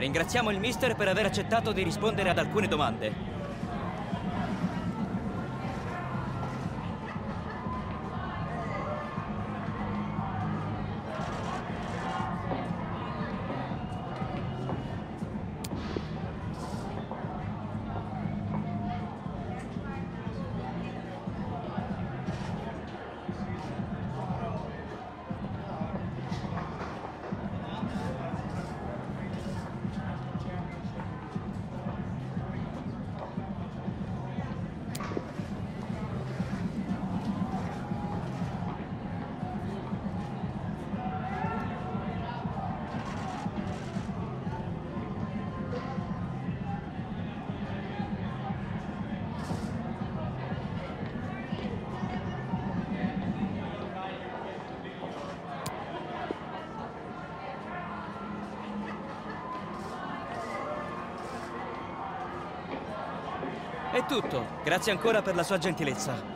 Ringraziamo il mister per aver accettato di rispondere ad alcune domande. È tutto. Grazie ancora per la sua gentilezza.